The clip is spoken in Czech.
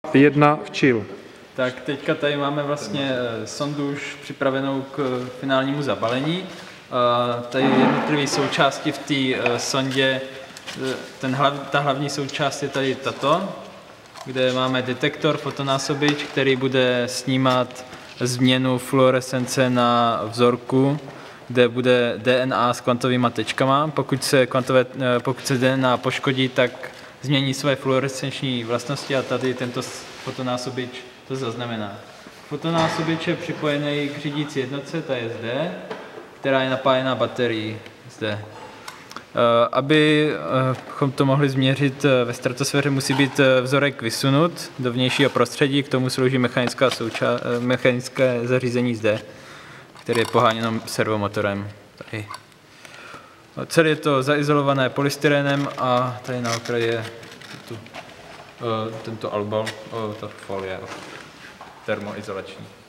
1 včil. Tak teďka tady máme vlastně sondu už připravenou k finálnímu zabalení. Tady jednotlivé součásti v té sondě, ta hlavní součást je tady tato, kde máme detektor, fotonásobič, který bude snímat změnu fluorescence na vzorku, kde bude DNA s kvantovými tečkama. Pokud se DNA poškodí, tak změní své fluorescenční vlastnosti a tady tento fotonásobič to zaznamená. Fotonásobič je připojený k řídící jednotce, ta je zde, která je napájená baterií zde. Abychom to mohli změřit ve stratosféře, musí být vzorek vysunut do vnějšího prostředí, k tomu slouží mechanické zařízení zde, které je poháněno servomotorem. Tady. Celé je to zaizolované polystyrenem a tady na okraji je tento albal, ta folie termoizolační.